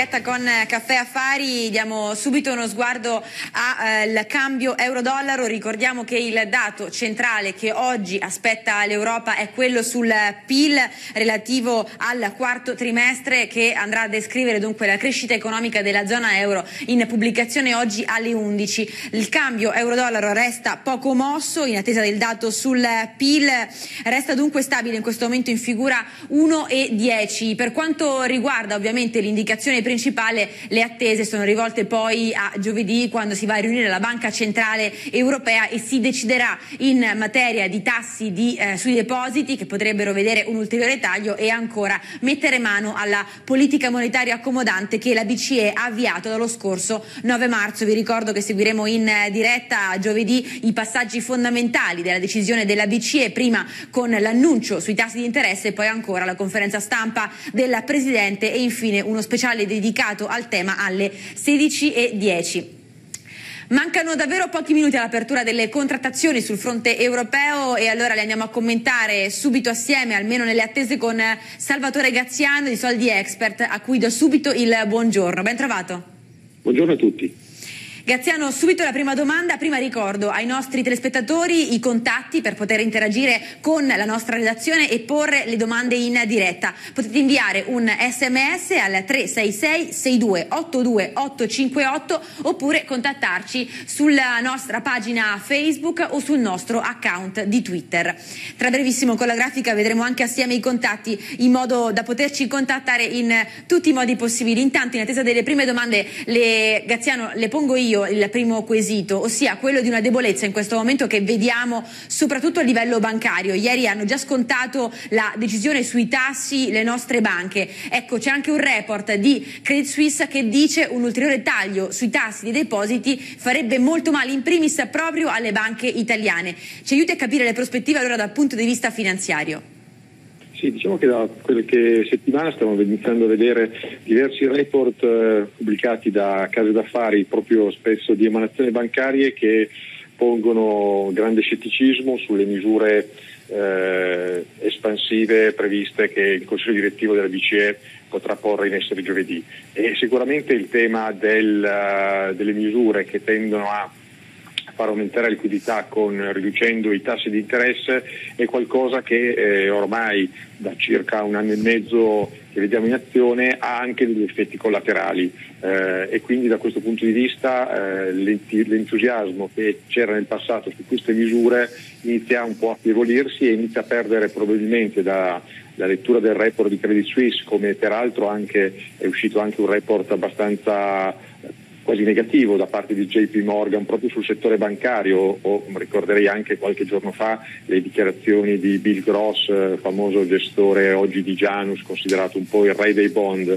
diretta con Caffè Affari, diamo subito uno sguardo al cambio euro-dollaro. Ricordiamo che il dato centrale che oggi aspetta l'Europa è quello sul PIL relativo al quarto trimestre, che andrà a descrivere dunque la crescita economica della zona euro, in pubblicazione oggi alle 11. Il cambio euro-dollaro resta poco mosso in attesa del dato sul PIL, resta dunque stabile in questo momento in figura 1,10. Per quanto riguarda ovviamente l'indicazione principale, le attese sono rivolte poi a giovedì, quando si va a riunire la Banca Centrale Europea e si deciderà in materia di tassi sui depositi, che potrebbero vedere un ulteriore taglio, e ancora mettere mano alla politica monetaria accomodante che la BCE ha avviato dallo scorso 9 marzo. Vi ricordo che seguiremo in diretta giovedì i passaggi fondamentali della decisione della BCE, prima con l'annuncio sui tassi di interesse e poi ancora la conferenza stampa del Presidente e infine uno speciale dedicato al tema alle 16:10. Mancano davvero pochi minuti all'apertura delle contrattazioni sul fronte europeo e allora le andiamo a commentare subito assieme, almeno nelle attese, con Salvatore Graziano di Soldi Expert, a cui do subito il buongiorno. Ben trovato. Buongiorno a tutti. Graziano, subito la prima domanda. Prima ricordo ai nostri telespettatori i contatti per poter interagire con la nostra redazione e porre le domande in diretta. Potete inviare un SMS al 366 62 82 858 oppure contattarci sulla nostra pagina Facebook o sul nostro account di Twitter. Tra brevissimo con la grafica vedremo anche assieme i contatti, in modo da poterci contattare in tutti i modi possibili. Intanto, in attesa delle prime domande, Graziano, le pongo io il primo quesito, ossia quello di una debolezza in questo momento che vediamo soprattutto a livello bancario. Ieri hanno già scontato la decisione sui tassi le nostre banche. Ecco, c'è anche un report di Credit Suisse che dice un ulteriore taglio sui tassi dei depositi farebbe molto male, in primis proprio alle banche italiane. Ci aiuti a capire le prospettive allora dal punto di vista finanziario? Sì, diciamo che da qualche settimana stiamo iniziando a vedere diversi report pubblicati da case d'affari, proprio spesso di emanazioni bancarie, che pongono grande scetticismo sulle misure espansive previste che il Consiglio direttivo della BCE potrà porre in essere giovedì. E sicuramente il tema delle misure che tendono a far aumentare la liquidità riducendo i tassi di interesse è qualcosa che ormai da circa un anno e mezzo che vediamo in azione ha anche degli effetti collaterali e quindi da questo punto di vista l'entusiasmo che c'era nel passato su queste misure inizia un po' a affievolirsi e inizia a perdere probabilmente la lettura del report di Credit Suisse, come peraltro è uscito anche un report abbastanza quasi negativo da parte di JP Morgan proprio sul settore bancario, o ricorderei anche qualche giorno fa le dichiarazioni di Bill Gross, famoso gestore oggi di Janus, considerato un po' il re dei bond,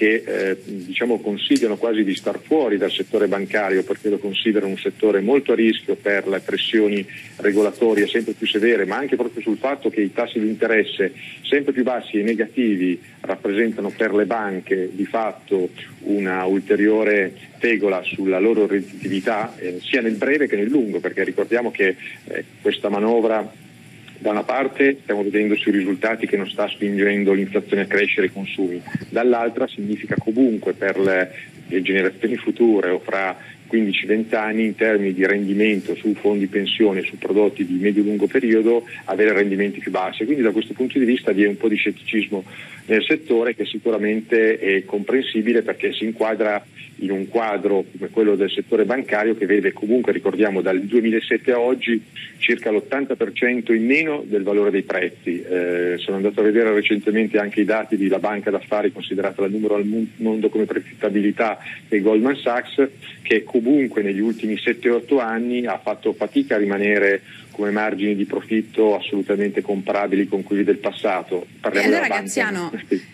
che consigliano quasi di star fuori dal settore bancario perché lo considerano un settore molto a rischio per le pressioni regolatorie sempre più severe, ma anche proprio sul fatto che i tassi di interesse sempre più bassi e negativi rappresentano per le banche di fatto una ulteriore tegola sulla loro redditività sia nel breve che nel lungo, perché ricordiamo che questa manovra da una parte stiamo vedendo sui risultati che non sta spingendo l'inflazione a crescere i consumi, dall'altra significa comunque per le generazioni future o fra 15-20 anni in termini di rendimento su fondi pensione, su prodotti di medio-lungo periodo, avere rendimenti più bassi. Quindi da questo punto di vista vi è un po' di scetticismo nel settore, che sicuramente è comprensibile perché si inquadra in un quadro come quello del settore bancario che vede comunque, ricordiamo, dal 2007 a oggi circa l'80% in meno del valore dei prezzi. Sono andato a vedere recentemente anche i dati di la banca d'affari considerata la numero al mondo come profittabilità, che è Goldman Sachs, che comunque negli ultimi 7-8 anni ha fatto fatica a rimanere come margini di profitto assolutamente comparabili con quelli del passato. Parliamo allora, Graziano,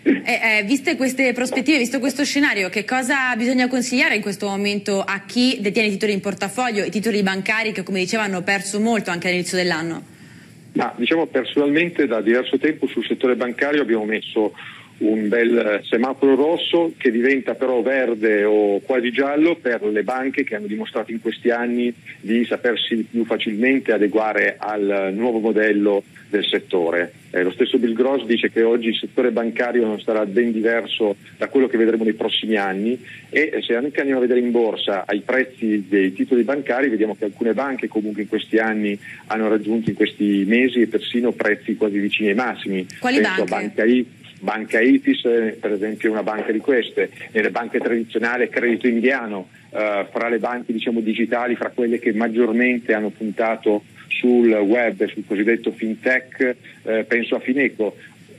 viste queste prospettive, visto questo scenario, che cosa bisogna consigliare in questo momento a chi detiene i titoli in portafoglio, i titoli bancari che, come diceva, hanno perso molto anche all'inizio dell'anno? Ma personalmente da diverso tempo sul settore bancario abbiamo messo un bel semaforo rosso che diventa però verde o quasi giallo per le banche che hanno dimostrato in questi anni di sapersi più facilmente adeguare al nuovo modello del settore. Lo stesso Bill Gross dice che oggi il settore bancario non sarà ben diverso da quello che vedremo nei prossimi anni, e se anche andiamo a vedere in borsa ai prezzi dei titoli bancari vediamo che alcune banche comunque in questi anni hanno raggiunto in questi mesi persino prezzi quasi vicini ai massimi. Quali Penso banche? a Banca Ifis, per esempio, è una banca di queste. Nelle banche tradizionali Credito Indiano, fra le banche digitali, fra quelle che maggiormente hanno puntato sul web, sul cosiddetto fintech, penso a Fineco.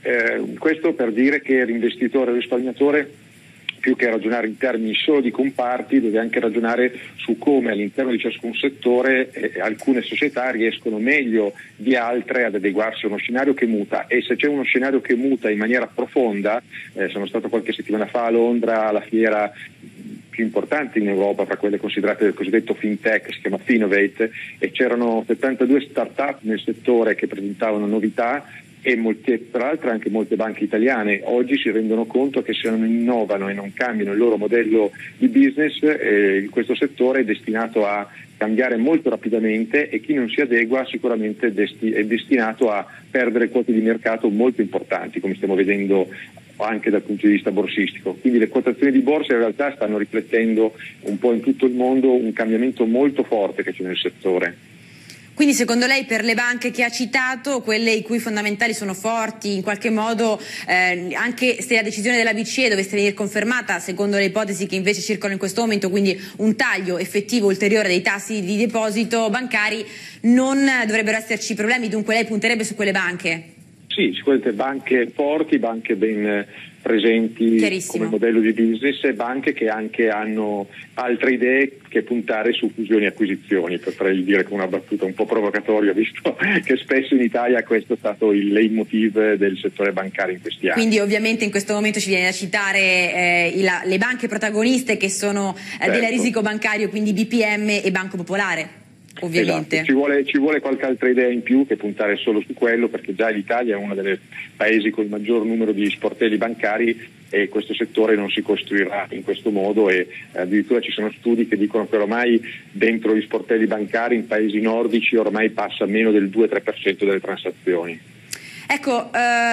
Questo per dire che l'investitore o il risparmiatore, più che ragionare in termini solo di comparti, deve anche ragionare su come all'interno di ciascun settore alcune società riescono meglio di altre ad adeguarsi a uno scenario che muta, e se c'è uno scenario che muta in maniera profonda, sono stato qualche settimana fa a Londra alla fiera più importante in Europa, fra quelle considerate del cosiddetto fintech, si chiama Finovate, e c'erano 72 start-up nel settore che presentavano novità, e tra l'altro anche molte banche italiane oggi si rendono conto che se non innovano e non cambiano il loro modello di business, questo settore è destinato a cambiare molto rapidamente, e chi non si adegua sicuramente è destinato a perdere quote di mercato molto importanti, come stiamo vedendo anche dal punto di vista borsistico. Quindi le quotazioni di borsa in realtà stanno riflettendo un po' in tutto il mondo un cambiamento molto forte che c'è nel settore. Quindi secondo lei per le banche che ha citato, quelle i cui fondamentali sono forti, in qualche modo anche se la decisione della BCE dovesse venire confermata, secondo le ipotesi che invece circolano in questo momento, quindi un taglio effettivo ulteriore dei tassi di deposito bancari, non dovrebbero esserci problemi, dunque lei punterebbe su quelle banche? Sì, sicuramente banche forti, banche ben presenti come modello di business, e banche che anche hanno altre idee che puntare su fusioni e acquisizioni, potrei dire con una battuta un po' provocatoria, visto che spesso in Italia questo è stato il leitmotiv del settore bancario in questi anni. Quindi ovviamente in questo momento ci viene da citare le banche protagoniste che sono del risico bancario, quindi BPM e Banco Popolare. Ovviamente. Esatto. Ci vuole qualche altra idea in più che puntare solo su quello, perché già l'Italia è uno dei paesi con il maggior numero di sportelli bancari, e questo settore non si costruirà in questo modo, e addirittura ci sono studi che dicono che ormai dentro gli sportelli bancari in paesi nordici ormai passa meno del 2-3% delle transazioni. Ecco,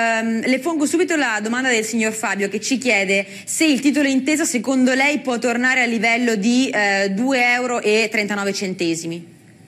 le pongo subito la domanda del signor Fabio, che ci chiede se il titolo intesa secondo lei può tornare a livello di 2,39 €.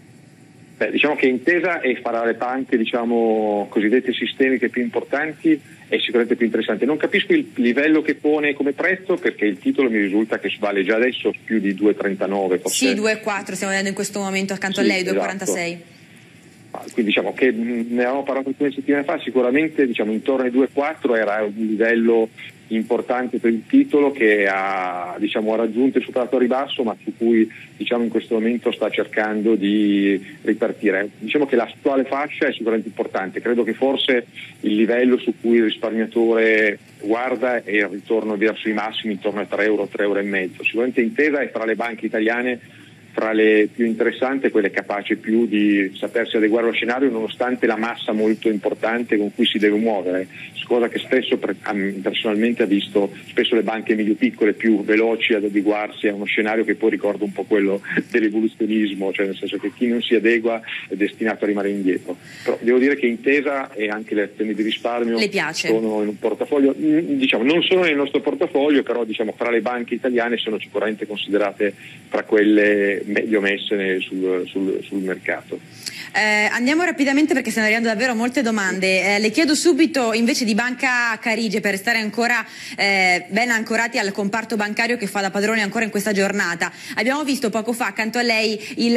Diciamo che Intesa e farà le banche cosiddette sistemiche più importanti è sicuramente più interessante. Non capisco il livello che pone come prezzo, perché il titolo mi risulta che vale già adesso più di 2,39. Sì, 2,4 stiamo vedendo in questo momento accanto a lei, 2,46. Esatto. Quindi diciamo che ne avevamo parlato alcune settimane fa, sicuramente intorno ai 2,4 era un livello importante per il titolo che ha raggiunto e superato a ribasso, ma su cui in questo momento sta cercando di ripartire. Diciamo che l'attuale fascia è sicuramente importante, credo che forse il livello su cui il risparmiatore guarda è il ritorno verso i massimi intorno a 3 euro, 3,5 €. Sicuramente Intesa è fra le banche italiane fra le più interessanti, quelle capaci più di sapersi adeguare allo scenario nonostante la massa molto importante con cui si deve muovere, cosa che spesso personalmente ha visto spesso le banche medio-piccole più veloci ad adeguarsi a uno scenario che poi ricorda un po' quello dell'evoluzionismo, cioè nel senso che chi non si adegua è destinato a rimanere indietro. Però devo dire che Intesa e anche le azioni di risparmio sono in un portafoglio, non sono nel nostro portafoglio, però fra le banche italiane sono sicuramente considerate fra quelle meglio messe sul mercato. Andiamo rapidamente perché stanno arrivando davvero molte domande. Le chiedo subito invece di Banca Carige, per restare ancora ben ancorati al comparto bancario che fa da padrone ancora in questa giornata. Abbiamo visto poco fa accanto a lei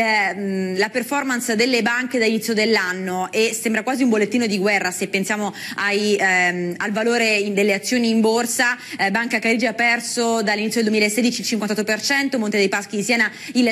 la performance delle banche da inizio dell'anno, e sembra quasi un bollettino di guerra se pensiamo al valore delle azioni in borsa. Banca Carige ha perso dall'inizio del 2016 il 58%, Monte dei Paschi di Siena il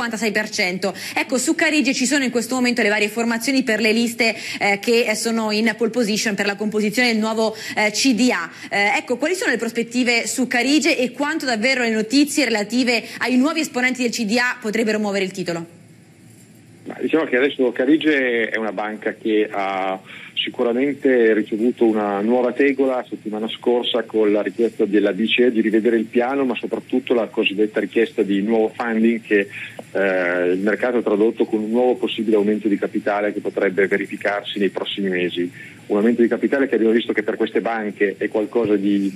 56%. Ecco, su Carige ci sono in questo momento le varie formazioni per le liste che sono in pole position per la composizione del nuovo CDA. Ecco, quali sono le prospettive su Carige e quanto davvero le notizie relative ai nuovi esponenti del CDA potrebbero muovere il titolo? Diciamo che adesso Carige è una banca che ha sicuramente ricevuto una nuova tegola la settimana scorsa con la richiesta della BCE di rivedere il piano, ma soprattutto la cosiddetta richiesta di nuovo funding che il mercato ha tradotto con un nuovo possibile aumento di capitale che potrebbe verificarsi nei prossimi mesi. Un aumento di capitale che abbiamo visto che per queste banche è qualcosa di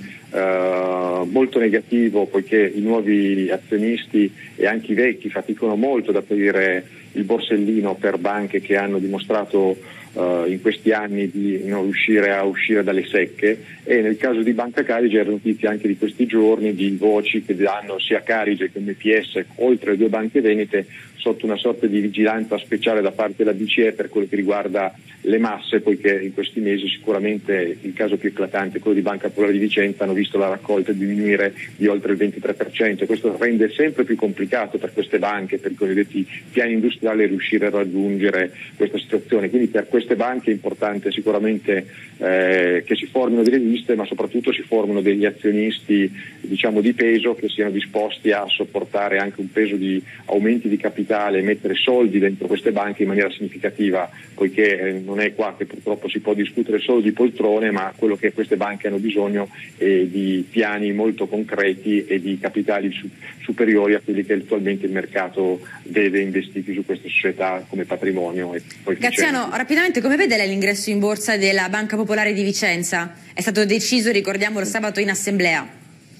molto negativo, poiché i nuovi azionisti e anche i vecchi faticano molto ad aprire il borsellino per banche che hanno dimostrato in questi anni di non riuscire a uscire dalle secche, e nel caso di Banca Carige erano notizie anche di questi giorni di voci che danno sia Carige che MPS, oltre le due banche venete, sotto una sorta di vigilanza speciale da parte della BCE per quello che riguarda le masse, poiché in questi mesi sicuramente il caso più eclatante, quello di Banca Popolare di Vicenza, hanno visto la raccolta diminuire di oltre il 23%, e questo rende sempre più complicato per queste banche, per i cosiddetti piani industriali, riuscire a raggiungere questa situazione. Quindi per queste banche è importante sicuramente che si formino delle liste, ma soprattutto si formino degli azionisti, diciamo, di peso, che siano disposti a sopportare anche un peso di aumenti di capitale e mettere soldi dentro queste banche in maniera significativa, poiché non è qua che purtroppo si può discutere solo di poltrone, ma quello che queste banche hanno bisogno è di piani molto concreti e di capitali superiori a quelli che attualmente il mercato vede investiti su queste società come patrimonio. Graziano, rapidamente, come vede lei l'ingresso in borsa della Banca Popolare di Vicenza? È stato deciso, ricordiamo, lo sabato in assemblea.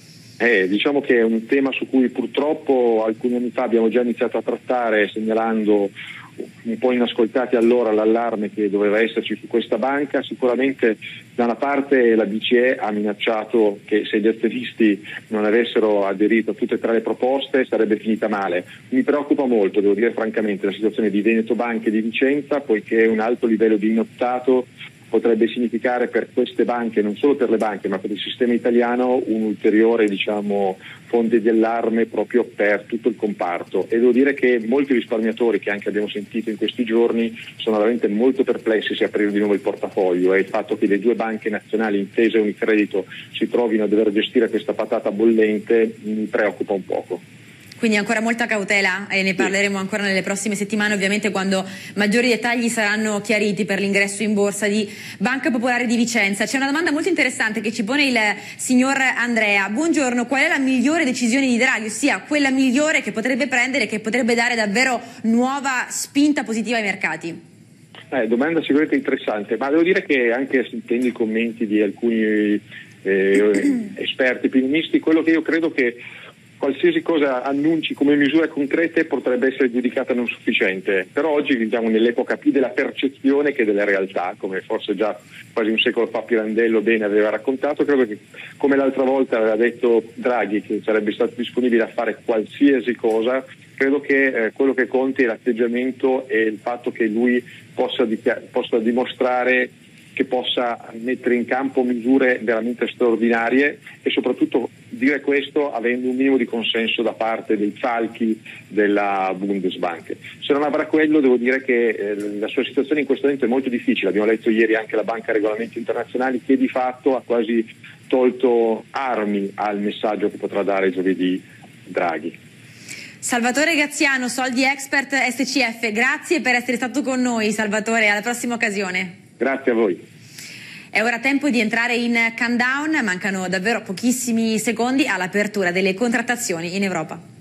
Diciamo che è un tema su cui purtroppo alcuni anni fa abbiamo già iniziato a trattare, segnalando un po' inascoltati allora l'allarme che doveva esserci su questa banca. Sicuramente da una parte la BCE ha minacciato che se gli azionisti non avessero aderito a tutte e tre le proposte sarebbe finita male. Mi preoccupa molto, devo dire francamente, la situazione di Veneto Banca e di Vicenza, poiché un alto livello di innottato potrebbe significare per queste banche, non solo per le banche ma per il sistema italiano, un'ulteriore, diciamo, fonte di allarme proprio per tutto il comparto. E devo dire che molti risparmiatori che anche abbiamo sentito in questi giorni sono veramente molto perplessi se aprire di nuovo il portafoglio, e il fatto che le due banche nazionali, Intesa e Unicredito, si trovino a dover gestire questa patata bollente mi preoccupa un poco. Quindi ancora molta cautela, e ne parleremo ancora nelle prossime settimane, ovviamente, quando maggiori dettagli saranno chiariti per l'ingresso in borsa di Banca Popolare di Vicenza. C'è una domanda molto interessante che ci pone il signor Andrea. Buongiorno, qual è la migliore decisione di Draghi, ossia quella migliore che potrebbe prendere, che potrebbe dare davvero nuova spinta positiva ai mercati? Domanda sicuramente interessante, ma devo dire che anche sentendo i commenti di alcuni esperti economisti, quello che io credo che qualsiasi cosa annunci come misure concrete potrebbe essere giudicata non sufficiente, però oggi viviamo nell'epoca più della percezione che della realtà, come forse già quasi un secolo fa Pirandello bene aveva raccontato. Credo che, come l'altra volta aveva detto Draghi, che sarebbe stato disponibile a fare qualsiasi cosa, credo che quello che conti è l'atteggiamento e il fatto che lui possa dimostrare che possa mettere in campo misure veramente straordinarie, e soprattutto dire questo avendo un minimo di consenso da parte dei falchi della Bundesbank. Se non avrà quello, devo dire che la sua situazione in questo momento è molto difficile. Abbiamo letto ieri anche la Banca Regolamenti Internazionali, che di fatto ha quasi tolto armi al messaggio che potrà dare giovedì Draghi. Salvatore Graziano, Soldi Expert SCF, grazie per essere stato con noi, Salvatore, alla prossima occasione. Grazie a voi. È ora tempo di entrare in countdown, mancano davvero pochissimi secondi all'apertura delle contrattazioni in Europa.